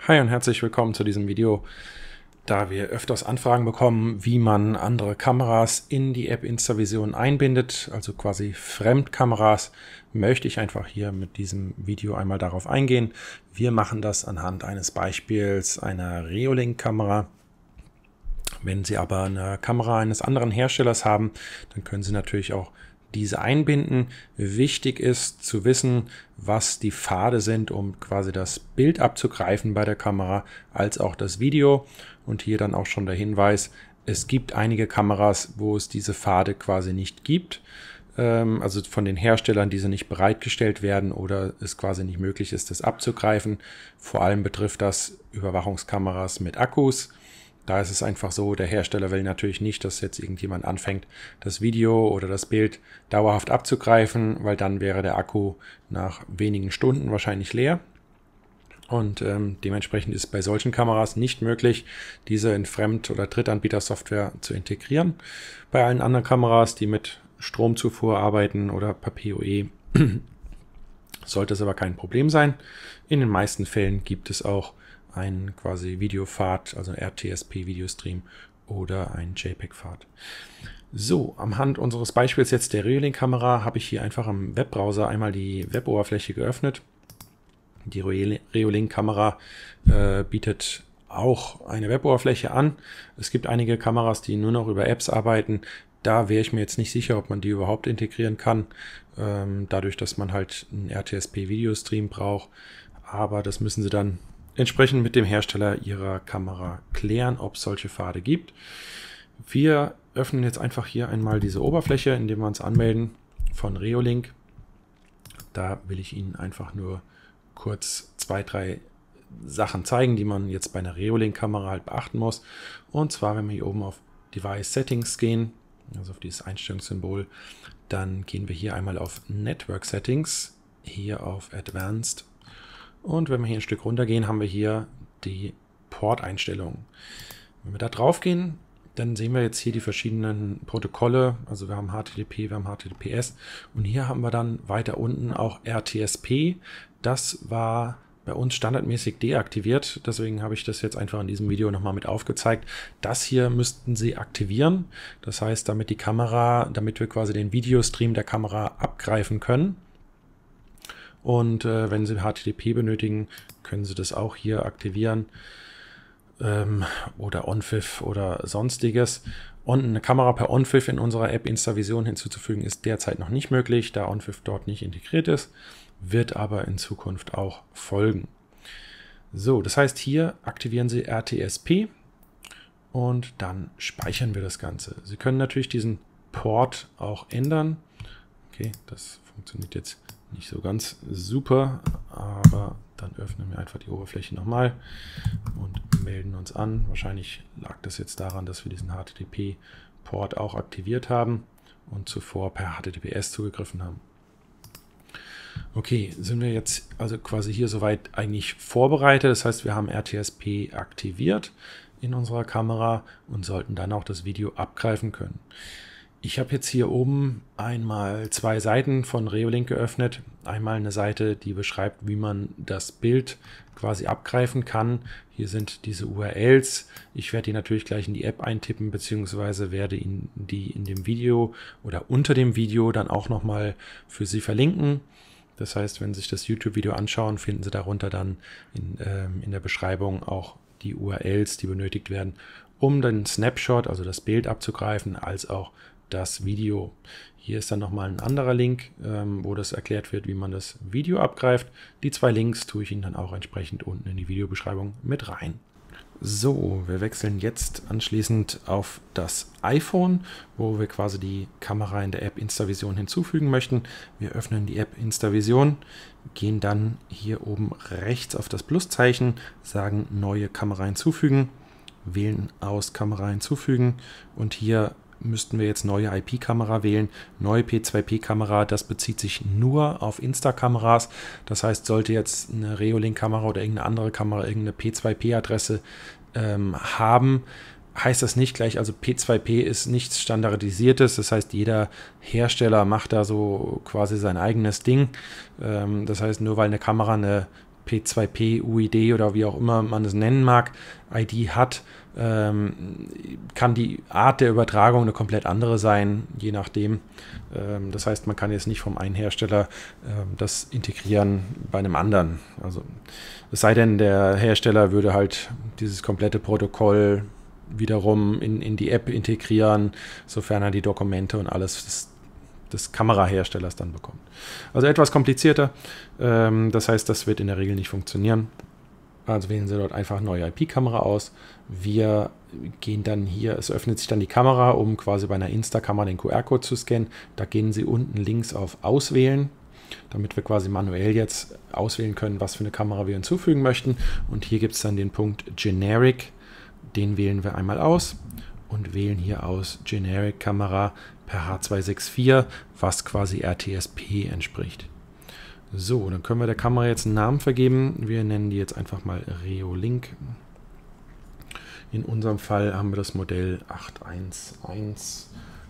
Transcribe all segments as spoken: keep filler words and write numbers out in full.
Hi und herzlich willkommen zu diesem Video. Da wir öfters Anfragen bekommen, wie man andere Kameras in die App Instavision einbindet, also quasi Fremdkameras, möchte ich einfach hier mit diesem Video einmal darauf eingehen. Wir machen das anhand eines Beispiels einer Reolink-Kamera. Wenn Sie aber eine Kamera eines anderen Herstellers haben, dann können Sie natürlich auch diese einbinden. Wichtig ist zu wissen, was die Pfade sind, um quasi das Bild abzugreifen bei der Kamera, als auch das Video. Und hier dann auch schon der Hinweis, es gibt einige Kameras, wo es diese Pfade quasi nicht gibt. Also von den Herstellern, diese nicht bereitgestellt werden oder es quasi nicht möglich ist, das abzugreifen. Vor allem betrifft das Überwachungskameras mit Akkus. Da ist es einfach so, der Hersteller will natürlich nicht, dass jetzt irgendjemand anfängt, das Video oder das Bild dauerhaft abzugreifen, weil dann wäre der Akku nach wenigen Stunden wahrscheinlich leer. Und ähm, dementsprechend ist es bei solchen Kameras nicht möglich, diese in Fremd- oder Drittanbieter-Software zu integrieren. Bei allen anderen Kameras, die mit Stromzufuhr arbeiten oder per P O E, sollte es aber kein Problem sein. In den meisten Fällen gibt es auch ein quasi Videopfad, also R T S P-Videostream oder ein JPEG-Pfad. So, am Hand unseres Beispiels jetzt der Reolink-Kamera habe ich hier einfach im Webbrowser einmal die Weboberfläche geöffnet. Die Reolink-Kamera äh, bietet auch eine Weboberfläche an. Es gibt einige Kameras, die nur noch über Apps arbeiten. Da wäre ich mir jetzt nicht sicher, ob man die überhaupt integrieren kann, ähm, dadurch, dass man halt einen R T S P-Videostream braucht. Aber das müssen Sie dann entsprechend mit dem Hersteller Ihrer Kamera klären, ob es solche Pfade gibt. Wir öffnen jetzt einfach hier einmal diese Oberfläche, indem wir uns anmelden von Reolink. Da will ich Ihnen einfach nur kurz zwei, drei Sachen zeigen, die man jetzt bei einer Reolink-Kamera halt beachten muss. Und zwar, wenn wir hier oben auf Device Settings gehen, also auf dieses Einstellungssymbol, dann gehen wir hier einmal auf Network Settings, hier auf Advanced. Und wenn wir hier ein Stück runter gehen, haben wir hier die Port-Einstellungen. Wenn wir da drauf gehen, dann sehen wir jetzt hier die verschiedenen Protokolle. Also wir haben H T T P, wir haben H T T P S und hier haben wir dann weiter unten auch R T S P. Das war bei uns standardmäßig deaktiviert. Deswegen habe ich das jetzt einfach in diesem Video nochmal mit aufgezeigt. Das hier müssten Sie aktivieren. Das heißt, damit die Kamera, damit wir quasi den Videostream der Kamera abgreifen können. Und äh, wenn Sie H T T P benötigen, können Sie das auch hier aktivieren ähm, oder OnFIF oder sonstiges. Und eine Kamera per OnFIF in unserer App Instavision hinzuzufügen ist derzeit noch nicht möglich, da OnFIF dort nicht integriert ist, wird aber in Zukunft auch folgen. So, das heißt, hier aktivieren Sie R T S P und dann speichern wir das Ganze. Sie können natürlich diesen Port auch ändern. Okay, das funktioniert jetzt nicht so ganz super, aber dann öffnen wir einfach die Oberfläche nochmal und melden uns an. Wahrscheinlich lag das jetzt daran, dass wir diesen H T T P-Port auch aktiviert haben und zuvor per H T T P S zugegriffen haben. Okay, sind wir jetzt also quasi hier soweit eigentlich vorbereitet. Das heißt, wir haben R T S P aktiviert in unserer Kamera und sollten dann auch das Video abgreifen können. Ich habe jetzt hier oben einmal zwei Seiten von Reolink geöffnet. Einmal eine Seite, die beschreibt, wie man das Bild quasi abgreifen kann. Hier sind diese U R Ls. Ich werde die natürlich gleich in die App eintippen, beziehungsweise werde Ihnen die in dem Video oder unter dem Video dann auch nochmal für Sie verlinken. Das heißt, wenn Sie sich das YouTube-Video anschauen, finden Sie darunter dann in, ähm, in der Beschreibung auch die U R Ls, die benötigt werden, um den Snapshot, also das Bild abzugreifen, als auch das Video. Hier ist dann nochmal ein anderer Link, ähm, wo das erklärt wird, wie man das Video abgreift. Die zwei Links tue ich Ihnen dann auch entsprechend unten in die Videobeschreibung mit rein. So, wir wechseln jetzt anschließend auf das iPhone, wo wir quasi die Kamera in der App Instavision hinzufügen möchten. Wir öffnen die App Instavision, gehen dann hier oben rechts auf das Pluszeichen, sagen Neue Kamera hinzufügen, wählen aus Kamera hinzufügen und hier müssten wir jetzt neue I P-Kamera wählen. Neue P zwei P-Kamera, das bezieht sich nur auf Insta-Kameras. Das heißt, sollte jetzt eine Reolink-Kamera oder irgendeine andere Kamera irgendeine P zwei P-Adresse ähm, haben, heißt das nicht gleich, also P zwei P ist nichts Standardisiertes. Das heißt, jeder Hersteller macht da so quasi sein eigenes Ding. Ähm, das heißt, nur weil eine Kamera eine P zwei P, U I D oder wie auch immer man es nennen mag, I D hat, ähm, kann die Art der Übertragung eine komplett andere sein, je nachdem. Ähm, das heißt, man kann jetzt nicht vom einen Hersteller ähm, das integrieren bei einem anderen. Also es sei denn, der Hersteller würde halt dieses komplette Protokoll wiederum in, in die App integrieren, sofern er die Dokumente und alles des, des Kameraherstellers dann bekommt. Also etwas komplizierter. Ähm, das heißt, das wird in der Regel nicht funktionieren. Also wählen Sie dort einfach neue I P-Kamera aus. Wir gehen dann hier, es öffnet sich dann die Kamera, um quasi bei einer Insta-Kamera den Q R-Code zu scannen. Da gehen Sie unten links auf Auswählen, damit wir quasi manuell jetzt auswählen können, was für eine Kamera wir hinzufügen möchten. Und hier gibt es dann den Punkt Generic. Den wählen wir einmal aus und wählen hier aus Generic Kamera per H zwei sechs vier, was quasi R T S P entspricht. So, dann können wir der Kamera jetzt einen Namen vergeben. Wir nennen die jetzt einfach mal Reolink. In unserem Fall haben wir das Modell acht eins eins.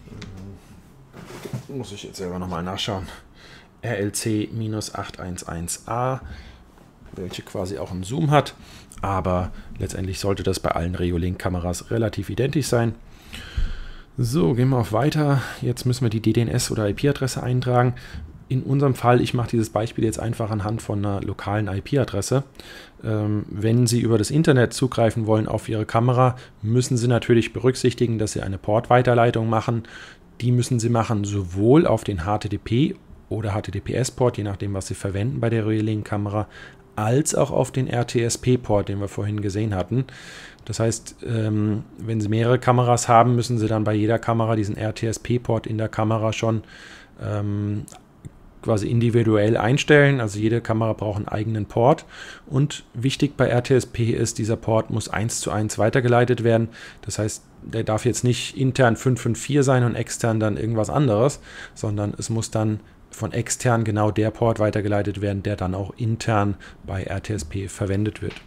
Muss ich jetzt selber nochmal nachschauen. R L C acht eins eins A, welche quasi auch einen Zoom hat. Aber letztendlich sollte das bei allen Reolink-Kameras relativ identisch sein. So, gehen wir auf Weiter. Jetzt müssen wir die D D N S oder I P-Adresse eintragen. In unserem Fall, ich mache dieses Beispiel jetzt einfach anhand von einer lokalen I P-Adresse. Ähm, wenn Sie über das Internet zugreifen wollen auf Ihre Kamera, müssen Sie natürlich berücksichtigen, dass Sie eine Portweiterleitung machen. Die müssen Sie machen sowohl auf den H T T P oder H T T P S-Port, je nachdem, was Sie verwenden bei der Reolink-Kamera, als auch auf den R T S P-Port, den wir vorhin gesehen hatten. Das heißt, ähm, wenn Sie mehrere Kameras haben, müssen Sie dann bei jeder Kamera diesen R T S P-Port in der Kamera schon ähm, quasi individuell einstellen. Also jede Kamera braucht einen eigenen Port. Und wichtig bei R T S P ist, dieser Port muss eins zu eins weitergeleitet werden. Das heißt, der darf jetzt nicht intern fünf fünf vier sein und extern dann irgendwas anderes, sondern es muss dann von extern genau der Port weitergeleitet werden, der dann auch intern bei R T S P verwendet wird.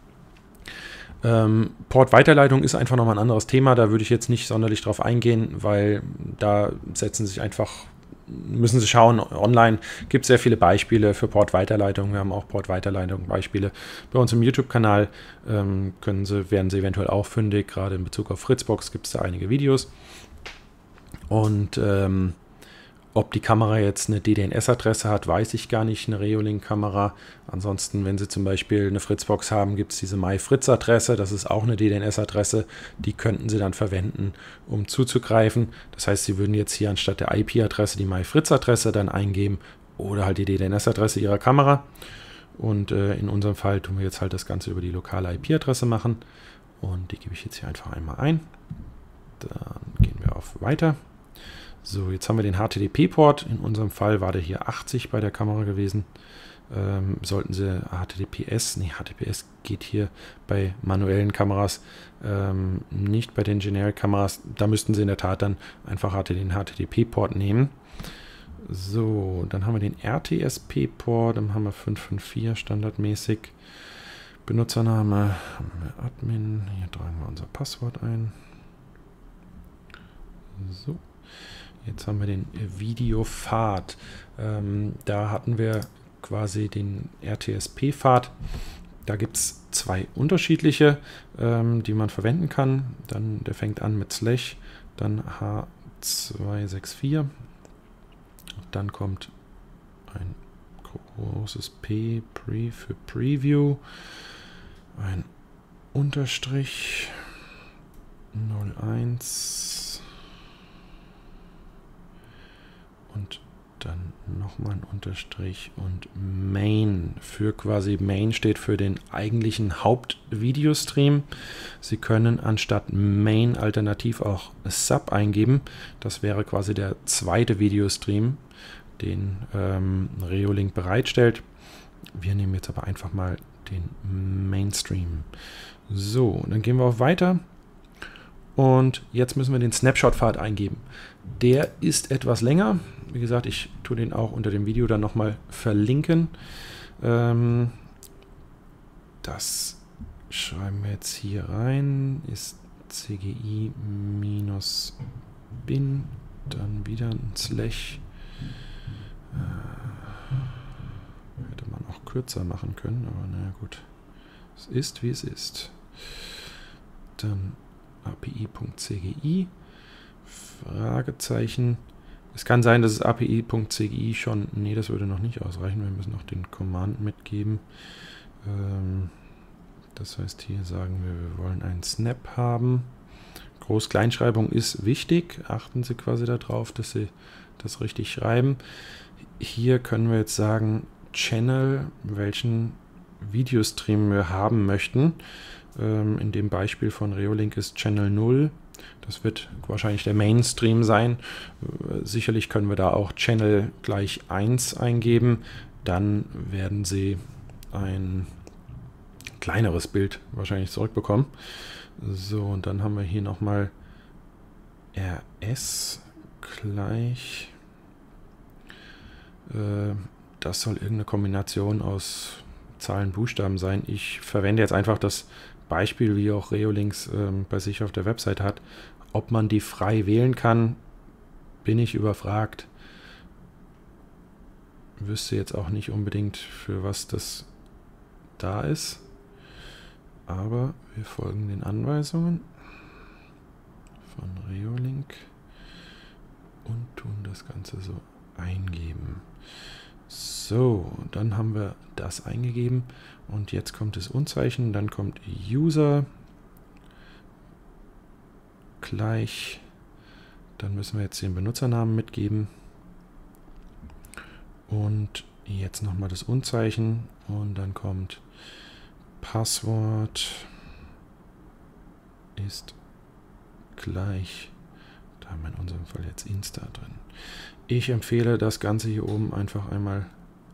Ähm, Portweiterleitung ist einfach nochmal ein anderes Thema. Da würde ich jetzt nicht sonderlich drauf eingehen, weil da setzen sich einfach müssen Sie schauen, online gibt es sehr viele Beispiele für Portweiterleitung. Wir haben auch Portweiterleitung-Beispiele bei uns im YouTube-Kanal. Ähm, können Sie, werden Sie eventuell auch fündig, gerade in Bezug auf Fritzbox gibt es da einige Videos. Und ähm, ob die Kamera jetzt eine D D N S-Adresse hat, weiß ich gar nicht, eine Reolink-Kamera. Ansonsten, wenn Sie zum Beispiel eine Fritzbox haben, gibt es diese MyFritz-Adresse. Das ist auch eine D D N S-Adresse. Die könnten Sie dann verwenden, um zuzugreifen. Das heißt, Sie würden jetzt hier anstatt der I P-Adresse die MyFritz-Adresse dann eingeben oder halt die D D N S-Adresse Ihrer Kamera. Und äh, in unserem Fall tun wir jetzt halt das Ganze über die lokale I P-Adresse machen. Und die gebe ich jetzt hier einfach einmal ein. Dann gehen wir auf Weiter. So, jetzt haben wir den H T T P-Port. In unserem Fall war der hier achtzig bei der Kamera gewesen. Ähm, sollten Sie H T T P S, nee, H T T P S geht hier bei manuellen Kameras, ähm, nicht bei den Generic-Kameras. Da müssten Sie in der Tat dann einfach den H T T P-Port nehmen. So, dann haben wir den R T S P-Port, dann haben wir fünf fünf vier standardmäßig. Benutzername, haben wir Admin, hier tragen wir unser Passwort ein. So. Jetzt haben wir den Videopfad. Ähm, da hatten wir quasi den R T S P-Pfad. Da gibt es zwei unterschiedliche, ähm, die man verwenden kann. Dann, der fängt an mit Slash, dann H zwei sechs vier. Dann kommt ein großes P, Pre für Preview, ein Unterstrich null eins. Und dann nochmal ein Unterstrich und Main. Für quasi Main steht für den eigentlichen Hauptvideostream. Sie können anstatt Main alternativ auch Sub eingeben. Das wäre quasi der zweite Videostream, den ähm, Reolink bereitstellt. Wir nehmen jetzt aber einfach mal den Mainstream. So, dann gehen wir auf Weiter. Und jetzt müssen wir den Snapshot-Pfad eingeben. Der ist etwas länger. Wie gesagt, ich tue den auch unter dem Video dann nochmal verlinken. Ähm, das schreiben wir jetzt hier rein. Ist C G I-bin, dann wieder ein Slash. Äh, hätte man auch kürzer machen können, aber naja gut. Es ist, wie es ist. Dann api.cgi, Fragezeichen. Es kann sein, dass es api.cgi schon, nee, das würde noch nicht ausreichen, wir müssen noch den Command mitgeben. Ähm, das heißt, hier sagen wir, wir wollen einen Snap haben. Groß-Kleinschreibung ist wichtig, achten Sie quasi darauf, dass Sie das richtig schreiben. Hier können wir jetzt sagen, Channel, welchen Videostream wir haben möchten. Ähm, in dem Beispiel von Reolink ist Channel null. Das wird wahrscheinlich der Mainstream sein. Äh, sicherlich können wir da auch Channel gleich eins eingeben. Dann werden Sie ein kleineres Bild wahrscheinlich zurückbekommen. So, und dann haben wir hier nochmal R S gleich. Äh, das soll irgendeine Kombination aus Zahlen, Buchstaben sein. Ich verwende jetzt einfach das Beispiel, wie auch Reolinks äh, bei sich auf der Website hat. Ob man die frei wählen kann, bin ich überfragt. Wüsste jetzt auch nicht unbedingt, für was das da ist. Aber wir folgen den Anweisungen von Reolink und tun das Ganze so eingeben. So, dann haben wir das eingegeben und jetzt kommt das Unzeichen, dann kommt User gleich, dann müssen wir jetzt den Benutzernamen mitgeben und jetzt nochmal das Unzeichen und dann kommt Passwort ist gleich, da haben wir in unserem Fall jetzt Insta drin. Ich empfehle, das Ganze hier oben einfach einmal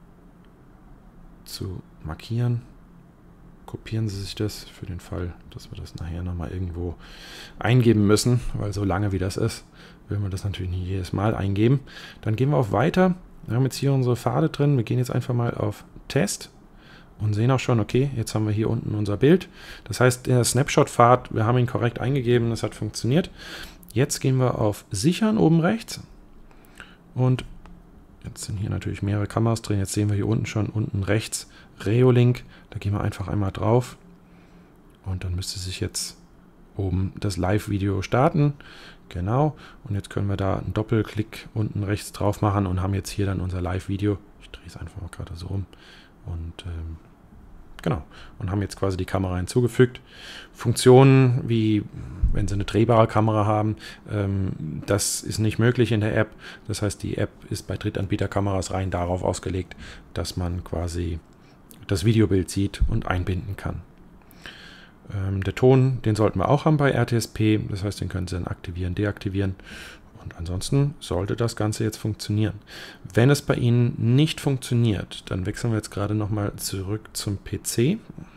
zu markieren. Kopieren Sie sich das für den Fall, dass wir das nachher nochmal irgendwo eingeben müssen, weil so lange wie das ist, will man das natürlich nicht jedes Mal eingeben. Dann gehen wir auf Weiter. Wir haben jetzt hier unsere Pfade drin. Wir gehen jetzt einfach mal auf Test und sehen auch schon, okay, jetzt haben wir hier unten unser Bild. Das heißt, der Snapshot-Pfad, wir haben ihn korrekt eingegeben, das hat funktioniert. Jetzt gehen wir auf Sichern oben rechts. Und jetzt sind hier natürlich mehrere Kameras drin. Jetzt sehen wir hier unten schon, unten rechts, Reolink. Da gehen wir einfach einmal drauf. Und dann müsste sich jetzt oben das Live-Video starten. Genau. Und jetzt können wir da einen Doppelklick unten rechts drauf machen und haben jetzt hier dann unser Live-Video. Ich drehe es einfach mal gerade so rum. Und ähm, genau. Und haben jetzt quasi die Kamera hinzugefügt. Funktionen wie, wenn Sie eine drehbare Kamera haben, ähm, das ist nicht möglich in der App. Das heißt, die App ist bei Drittanbieterkameras rein darauf ausgelegt, dass man quasi das Videobild sieht und einbinden kann. Ähm, der Ton, den sollten wir auch haben bei R T S P. Das heißt, den können Sie dann aktivieren, deaktivieren. Und ansonsten sollte das Ganze jetzt funktionieren. Wenn es bei Ihnen nicht funktioniert, dann wechseln wir jetzt gerade nochmal zurück zum P C.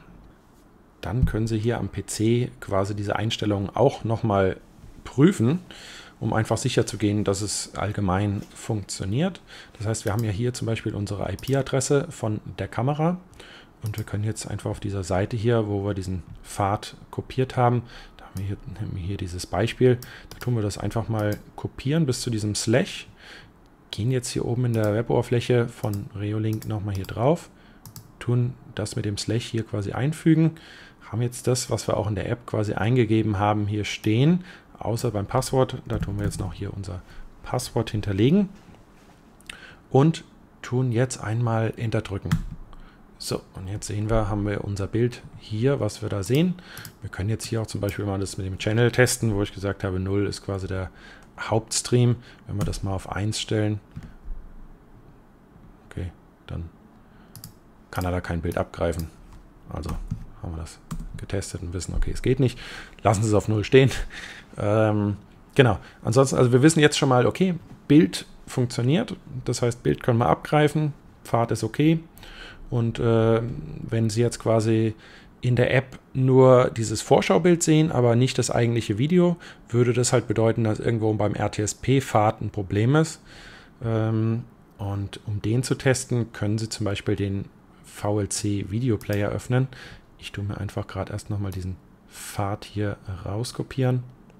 Dann können Sie hier am P C quasi diese Einstellungen auch nochmal prüfen, um einfach sicher zu gehen, dass es allgemein funktioniert. Das heißt, wir haben ja hier zum Beispiel unsere I P-Adresse von der Kamera und wir können jetzt einfach auf dieser Seite hier, wo wir diesen Pfad kopiert haben, da haben wir hier, haben wir hier dieses Beispiel, da tun wir das einfach mal kopieren bis zu diesem Slash, gehen jetzt hier oben in der Weboberfläche von Reolink nochmal hier drauf, tun das mit dem Slash hier quasi einfügen, haben jetzt das, was wir auch in der App quasi eingegeben haben, hier stehen, außer beim Passwort, da tun wir jetzt noch hier unser Passwort hinterlegen und tun jetzt einmal Enter drücken. So, und jetzt sehen wir, haben wir unser Bild hier, was wir da sehen. Wir können jetzt hier auch zum Beispiel mal das mit dem Channel testen, wo ich gesagt habe, null ist quasi der Hauptstream. Wenn wir das mal auf eins stellen, okay, dann kann er da kein Bild abgreifen. Also haben wir das getestet und wissen, okay, es geht nicht. Lassen Sie es auf null stehen. Ähm, genau, ansonsten, also wir wissen jetzt schon mal, okay, Bild funktioniert. Das heißt, Bild können wir abgreifen, Pfad ist okay. Und äh, wenn Sie jetzt quasi in der App nur dieses Vorschaubild sehen, aber nicht das eigentliche Video, würde das halt bedeuten, dass irgendwo beim R T S P-Pfad ein Problem ist. Ähm, und um den zu testen, können Sie zum Beispiel den V L C Video Player öffnen. Ich tue mir einfach gerade erst nochmal diesen Pfad hier rauskopieren.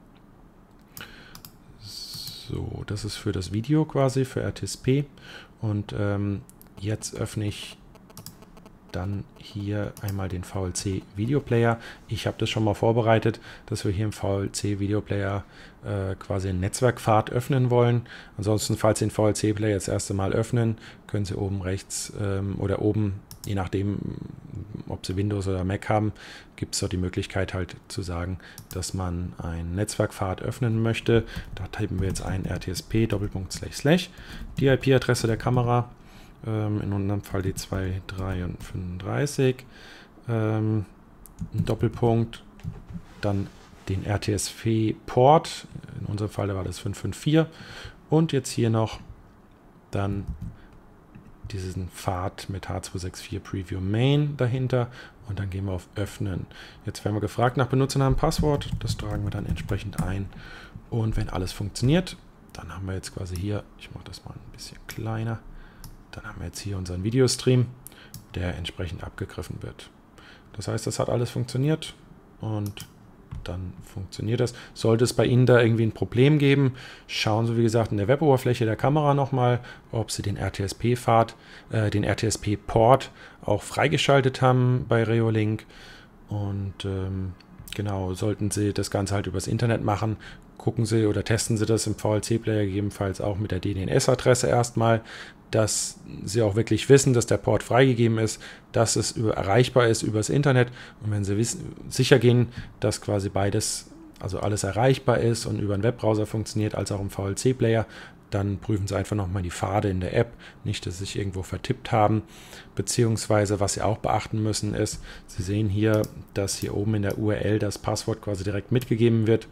So, das ist für das Video quasi, für R T S P. Und ähm, jetzt öffne ich dann hier einmal den V L C Video Player. Ich habe das schon mal vorbereitet, dass wir hier im V L C Video Player äh, quasi einen Netzwerkpfad öffnen wollen. Ansonsten, falls Sie den V L C Player das erste Mal öffnen, können Sie oben rechts ähm, oder oben, je nachdem, ob Sie Windows oder Mac haben, gibt es dort die Möglichkeit halt zu sagen, dass man einen Netzwerkpfad öffnen möchte. Da tippen wir jetzt ein R T S P Doppelpunkt Slash Slash, die I P-Adresse der Kamera, ähm, in unserem Fall die zwei Punkt drei und fünfunddreißig, ähm, ein Doppelpunkt, dann den R T S P-Port, in unserem Fall war das fünf fünf vier, und jetzt hier noch dann diesen Pfad mit H zwei sechs vier Preview Main dahinter und dann gehen wir auf Öffnen. Jetzt werden wir gefragt nach Benutzernamen, Passwort, das tragen wir dann entsprechend ein und wenn alles funktioniert, dann haben wir jetzt quasi hier, ich mache das mal ein bisschen kleiner, dann haben wir jetzt hier unseren Videostream, der entsprechend abgegriffen wird. Das heißt, das hat alles funktioniert und dann funktioniert das. Sollte es bei Ihnen da irgendwie ein Problem geben, schauen Sie, wie gesagt, in der Weboberfläche der Kamera nochmal, ob Sie den R T S P-Pfad, äh, den R T S P-Port auch freigeschaltet haben bei Reolink. Und ähm, genau, sollten Sie das Ganze halt übers Internet machen, gucken Sie oder testen Sie das im V L C-Player gegebenenfalls auch mit der D N S Adresse erstmal, dass Sie auch wirklich wissen, dass der Port freigegeben ist, dass es über, erreichbar ist übers Internet. Und wenn Sie wissen, sicher gehen, dass quasi beides, also alles erreichbar ist und über einen Webbrowser funktioniert, als auch im V L C-Player, dann prüfen Sie einfach nochmal die Pfade in der App, nicht, dass Sie sich irgendwo vertippt haben. Beziehungsweise, was Sie auch beachten müssen, ist, Sie sehen hier, dass hier oben in der U R L das Passwort quasi direkt mitgegeben wird.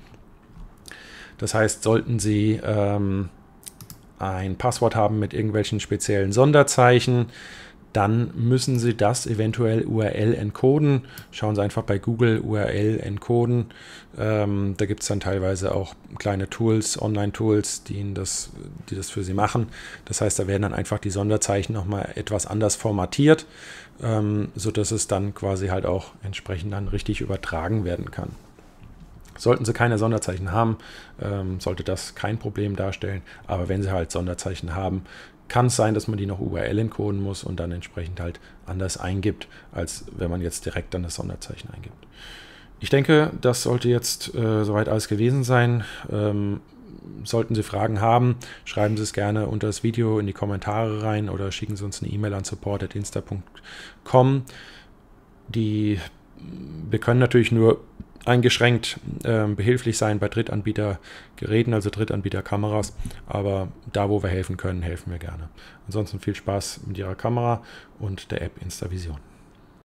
Das heißt, sollten Sie ähm, ein Passwort haben mit irgendwelchen speziellen Sonderzeichen, dann müssen Sie das eventuell U R L encoden. Schauen Sie einfach bei Google U R L encoden. Ähm, da gibt es dann teilweise auch kleine Tools, Online-Tools, die Ihnen das, die das für Sie machen. Das heißt, da werden dann einfach die Sonderzeichen nochmal etwas anders formatiert, ähm, sodass es dann quasi halt auch entsprechend dann richtig übertragen werden kann. Sollten Sie keine Sonderzeichen haben, ähm, sollte das kein Problem darstellen. Aber wenn Sie halt Sonderzeichen haben, kann es sein, dass man die noch U R L encoden muss und dann entsprechend halt anders eingibt, als wenn man jetzt direkt dann das Sonderzeichen eingibt. Ich denke, das sollte jetzt äh, soweit alles gewesen sein. Ähm, sollten Sie Fragen haben, schreiben Sie es gerne unter das Video in die Kommentare rein oder schicken Sie uns eine E-Mail an support at insta punkt com. Die, wir können natürlich nur eingeschränkt äh, behilflich sein bei Drittanbietergeräten, also Drittanbieterkameras, aber da, wo wir helfen können, helfen wir gerne. Ansonsten viel Spaß mit Ihrer Kamera und der App Instavision.